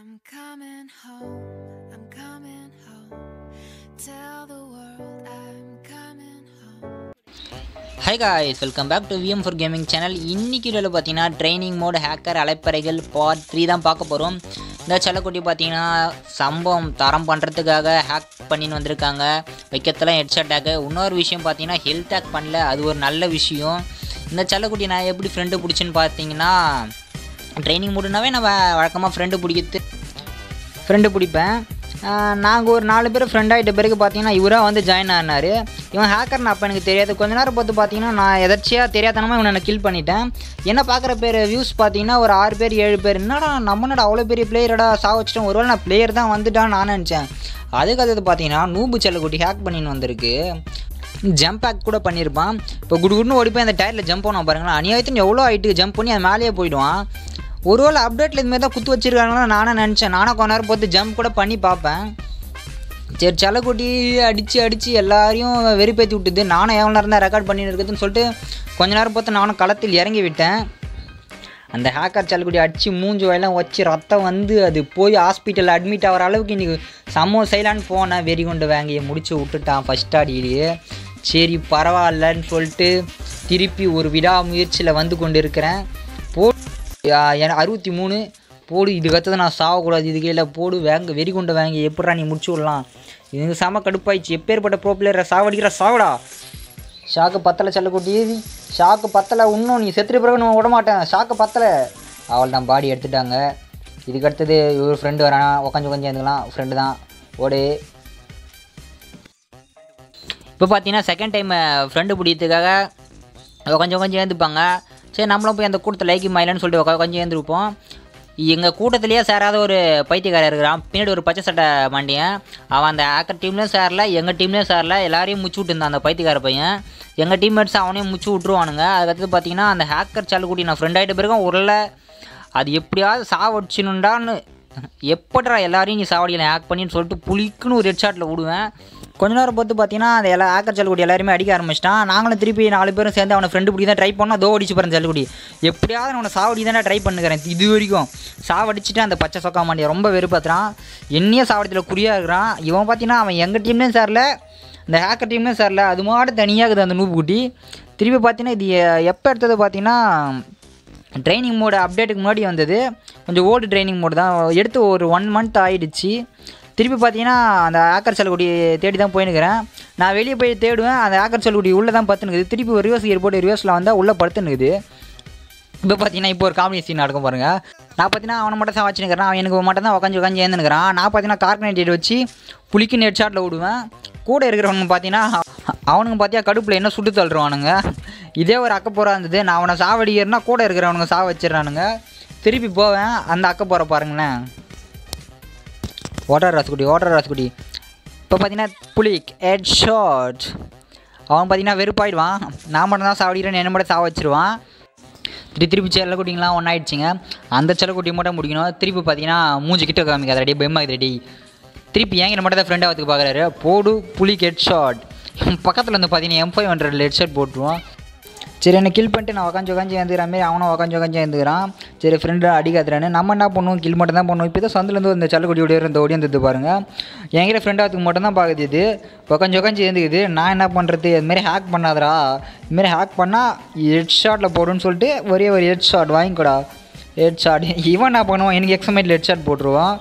I'm coming home, I'm coming home. Tell the world I'm coming home. Hi guys, welcome back to VM4 gaming channel. இன்னைக்கு வீடியோல பாத்தீங்கன்னா training mode hacker அலைப்பறைகள் part 3 தான் பார்க்க போறோம். இந்த செல்லக்குட்டி பாத்தீங்கன்னா சம்பவம் தரம் பண்றதுக்காக ஹேக் பண்ணின்னு வந்திருக்காங்க. வைக்கத்தெல்லாம் ஹெட்ஷாட் ஹேக். இன்னொரு விஷயம் பாத்தீங்கன்னா ஹெல்த் ஹேக் பண்ணல, அது ஒரு நல்ல விஷயம். இந்த செல்லக்குட்டி நான் எப்படி ஃப்ரெண்டு பிடிச்சின்னு பார்த்தீங்கன்னா ட்ரைனிங் மோடுனாவே நான் வழக்கமாக ஃப்ரெண்டு பிடிப்பேன். நாங்கள் ஒரு 4 பேர் ஃப்ரெண்ட் ஆகிட்ட பிறகு பார்த்தீங்கன்னா இவராக வந்து ஜாயின் ஆனார். இவன் ஹேக்கர்னு அப்போ எனக்கு தெரியாது. கொஞ்ச நேரம் பார்த்து பார்த்தீங்கன்னா நான் எதாச்சியாக தெரியாதனமாக இவனை கில் பண்ணிட்டேன். என்ன பார்க்குற பேர் வியூஸ் பார்த்தீங்கன்னா ஒரு 6 பேர் 7 பேர். என்னடா நம்மனடா அவ்வளோ பெரிய பிளேயரடா வச்சிட்டோம். ஒருவேளை நான் பிளேயர் தான் வந்துட்டான்னு நான் நினச்சேன். அதுக்கு பார்த்தீங்கன்னா நூபு செல்லக்குட்டி ஹேக் பண்ணின்னு வந்திருக்கு. ஜம்ப் ஹேக் கூட பண்ணியிருப்பான். இப்போ குடுன்னு ஓடி போய் அந்த டயரில் ஜம்ப் பண்ண பாருங்களா, அநியாயத்துன்னு எவ்வளோ ஹைட்டுக்கு ஜம்ப் பண்ணி அது மேலேயே போயிடுவான். ஒருவேளை அப்டேட்டில் இதுமாரி தான் குத்து வச்சிருக்காங்களா நானே நினச்சேன். நானும் கொஞ்ச நேரம் பார்த்து ஜம்ப் கூட பண்ணி பார்ப்பேன். சரி செல்லக்குட்டி அடித்து எல்லாரையும் வெறிப்பேற்றி விட்டுது. நானும் எவ்வளோ நேரம் தான் ரெக்கார்ட் பண்ணின்னு இருக்குதுன்னு சொல்லிட்டு கொஞ்ச நேரம் பார்த்து நானும் களத்தில் இறங்கி விட்டேன். அந்த ஹேக்கர் செல்லக்குட்டி அடித்து மூஞ்சி வயலாம் வச்சு ரத்தம் வந்து அது போய் ஹாஸ்பிட்டலில் அட்மிட் ஆகிற அளவுக்கு இன்றைக்கி சமூக செய்யலான்னு போனேன். வெறி கொண்டு வாங்கி முடிச்சு விட்டுட்டான் ஃபஸ்ட் ஆடியிலேயே. சரி பரவாயில்லன்னு சொல்லிட்டு திருப்பி ஒரு விடாமுயற்சியில் வந்து கொண்டு இருக்கிறேன். 63 போடு. இதுக்கடுத்தது நான் சாகக்கூடாது. இது கீழே போடு வெறி கொண்டு வாங்கி எப்படா நீ முடிச்சு விடலாம். இது செம கடுப்பாயிடுச்சு. எப்பேற்பட்ட ப்ரோ பிளேயரை சாவடிக்கிற சாவடா. ஷாக்கு பத்தலை செல்லக்குட்டி, ஷாக்கு பத்தலை. இன்னும் நீ செத்துட்டு பிறகு நான் விடமாட்டேன். ஷாக்கு பத்தலை. அவள் தான் பாடி எடுத்துட்டாங்க. இதுக்கடுத்தது இவர் ஃப்ரெண்டு வரானா, உக்காஞ்சி இருந்துக்கலாம். ஃப்ரெண்டு தான் ஓடு. இப்போ பார்த்தீங்கன்னா செகண்ட் டைம் ஃப்ரெண்டு பிடிக்கிறதுக்காக கொஞ்சம் ஏந்துப்பாங்க. சரி நம்மளும் போய் அந்த கூட்டத்தில் லைக் மாயிலன்னு சொல்லிட்டு கொஞ்சம் ஏந்துருப்போம். எங்கள் கூட்டத்திலேயே சேராத ஒரு பைத்தியக்காரர் இருக்கிறான். பின்னாடி ஒரு பச்சை சட்டை மாண்டியன். அவன் அந்த ஹேக்கர் டீம்லேயும் சேரல, எங்கள் டீம்லேயும் சேரல. எல்லாரையும் முச்சு விட்டுருந்தான் அந்த பைத்தியக்கார பையன். எங்கள் டீம்மேட்ஸ் அவனையும் முச்சு விட்ருவானுங்க. அதுக்கடுத்து பார்த்தீங்கன்னா அந்த ஹேக்கர் செல்லக்குட்டி நான் ஃப்ரெண்ட் ஆகிட்ட பிறகு உரல அது எப்படியாவது சாவடிச்சினுண்டான்னு எப்படா எல்லாரையும் நீ சாவடியில் ஹேக் பண்ணின்னு சொல்லிட்டு புளிக்குன்னு ஒரு ஹெட்ஷாட்டில் விடுவேன். கொஞ்ச நேரம் பார்த்து பார்த்தீங்கன்னா அந்த ஹேக்கர் செல்லக்குட்டி எல்லாருமே அடிக்க ஆரம்பிச்சிட்டான். நாங்களும் திருப்பி 4 பேரும் சேர்ந்து அவனை ஃப்ரெண்டு பிடி தான் ட்ரை பண்ணோம். அதோ அடிச்சு போகிறேன் செல்லக்குட்டி. எப்படியாவது அவனை சாவடி தானே ட்ரை பண்ணுக்கிறேன். இது வரைக்கும் சாவடிச்சுட்டு அந்த பச்சை சொக்கா மாண்டியை ரொம்ப வெறுப்பாத்துறான். என்னையே சாவடித்தில் குறியாக இருக்கிறான். இவன் பார்த்தீங்கன்னா அவன் எங்கள் டீம்லேயும் சேரல, இந்த ஹேக்கர் டீம்லேயும் சேரல. அது மாட்டு தனியாகுது அந்த நூப்பு குட்டி. திருப்பி பார்த்தீங்கன்னா இது எப்போ எடுத்தது பார்த்தீங்கன்னா ட்ரைனிங் மோடு அப்டேட்டுக்கு முன்னாடி வந்தது. கொஞ்சம் ஓல்டு ட்ரைனிங் மோடு தான் எடுத்து ஒரு 1 மந்த் ஆகிடுச்சு. திருப்பி பார்த்தீங்கன்னா அந்த ஹேக்கர் செல்லக்குடி தேடி தான் போயின்னுக்கிறேன். நான் வெளியே போய் தேடுவேன். அந்த ஹேக்கர் செல்லக்குடி உள்ளே தான் படுத்துனுக்குது. திருப்பி ஒரு ரிவர்ஸ் கியர் போட்டு ரிவர்ஸில் வந்தால் உள்ளே படுத்துனுக்குது. இப்போ பார்த்தீங்கன்னா இப்போ ஒரு காமெடி சீன் நடக்கும் பாருங்கள். நான் பார்த்தீங்கன்னா அவனை மட்டும் தான் வச்சுருக்கிறேன். அவன் எனக்கு மட்டும் தான் உட்காந்து ஏந்துனுக்கிறான். நான் பார்த்தீங்கன்னா கார்பனேட் வச்சு புளிக்கு ஹெட் ஷாட்டில் விடுவேன். கூட இருக்கிறவனுங்க பார்த்தீங்கன்னா அவனுங்க பார்த்தியா கடுப்பில் என்ன சுட்டு தள்ளுருவானுங்க. இதே ஒரு அக்கப்போரா இருந்தது. நான் அவனை சாவடிக்கிறேன்னா கூட இருக்கிறவனுங்க சாவ வச்சிடறானுங்க. திருப்பி போவேன். அந்த அக்கப்போரை பாருங்களேன். ஓட்டர் ராசுக்குட்டி. இப்போ பார்த்தீங்கன்னா புலிக் ஹெட் ஷாட். அவன் பார்த்தீங்கன்னா வெறுப்பாயிடுவான். நான் மட்டும் தான் சாவடிக்கிறேன்னு என்ன மட்டும் சாவ வச்சிருவான். திருப்பி செல்லக்குட்டிங்களாம் ஒன்றாயிடுச்சிங்க. அந்த செல்லக்குட்டி மட்டும் முடிக்கணும். திருப்பி பார்த்தீங்கன்னா மூஞ்சி கிட்ட காமிக்காத ரெடி பயமாக்குது ரெடி. திருப்பி ஏங்கிட்ட மட்டும் தான் ஃப்ரெண்ட் ஆகிறதுக்கு பார்க்குறாரு. போடு புலிக் ஹெட் ஷாட். பக்கத்தில் வந்து பார்த்தீங்கன்னா M500 ஹெட் ஷாட் போட்டுருவான். சரி என்னை கில் பண்ணிட்டு நான் உக்காஞ்சி எழுந்துக்கிற மாதிரி அவனும் உக்காஞ்சி எழுந்துக்கிறான். சரி ஃப்ரெண்டு அடிக்காதுறான்னு நம்ம என்ன பண்ணுவோம், கில் மட்டும் தான் பண்ணுவோம். இப்போ தான் சந்திலேருந்து இந்த செல்லக்குட்டி ஓடி இருந்தது பாருங்கள். என்கிட்ட ஃப்ரெண்ட் ஆகிறதுக்கு மட்டும் தான் பார்க்குது. இது உக்காஞ்சி எழுந்துக்குது. நான் என்ன பண்ணுறது, இதுமாரி ஹேக் பண்ணாதரா, இதுமாரி ஹேக் பண்ணால் ஹெட் ஷாட்டில் போடுன்னு சொல்லிட்டு ஒரே ஒரு ஹெட் ஷாட் வாங்கிக்கூடா. ஹெட் ஷாட் இவன் என்ன பண்ணுவான், எனக்கு எக்ஸமைட்டில் ஹெட் ஷாட் போட்டுருவான்.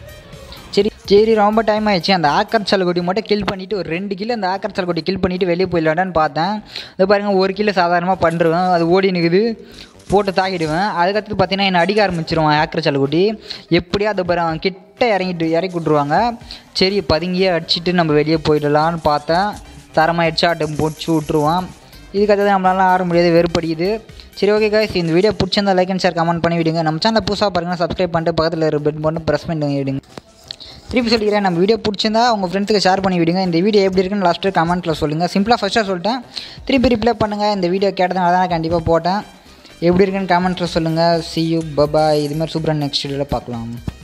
சரி ரொம்ப டைம் ஆகிடுச்சு. அந்த ஹேக்கர் செல்லக்குட்டி மட்டும் கில் பண்ணிவிட்டு ஒரு 2 கிலோ அந்த ஹேக்கர் செல்லக்குட்டி கில் பண்ணிவிட்டு வெளியே போயிடலான்னு பார்த்தேன். அது பாருங்கள் 1 கிலோ சாதாரணமாக பண்ணுறேன். அது ஓடி நிற்குது, போட்டு தாக்கிடுவேன். அதுக்கடுத்து பார்த்தீங்கன்னா என்னை அடிக்க ஆரம்பிச்சிருவான் ஹேக்கர் செல்லக்குட்டி. எப்படியா அதை பாரு அவன் கிட்ட இறக்கி விட்ருவாங்க. சரி பதுங்கியே அடிச்சுட்டு நம்ம வெளியே போயிடலான்னு பார்த்தேன். தரமாக ஹெட்ஷாட்டு போட்டு விட்ருவான். இதுக்கடுத்து நம்மளால ஆட முடியாது, வெறுப்படிக்குது. சரி ஓகே guys, இந்த வீடியோ பிடிச்சிருந்தா லைக் அண்ட் ஷேர் கமெண்ட் பண்ணி விடுங்க. நம்ம சேனலை புதுசாக பாருங்கன்னா சப்ஸ்கிரைப் பண்ணிட்டு பக்கத்தில் இருக்கிற பெல் பட்டன் ப்ரெஸ் பண்ணி விடுங்க. திருப்பி சொல்லிக்கிறேன், நம்ம வீடியோ பிடிச்சிருந்தா உங்கள் ஃப்ரெண்ட்ஸுக்கு ஷேர் பண்ணி விடுங்க. இந்த வீடியோ எப்படி இருக்குன்னு லாஸ்ட்டு கமெண்ட்டில் சொல்லுங்கள். சிம்பிளாக ஃபஸ்ட்டாக சொல்லிட்டேன், திருப்பி ரிப்ளை பண்ணுங்கள். இந்த வீடியோ கேட்டதுனால தான் நான் கண்டிப்பாக போட்டேன். எப்படி இருக்குன்னு கமெண்ட்டில் சொல்லுங்கள். see you, bye bye. இதுமாதிரி சூப்பராக நெக்ஸ்ட் வீடியோவில் பார்க்கலாம்.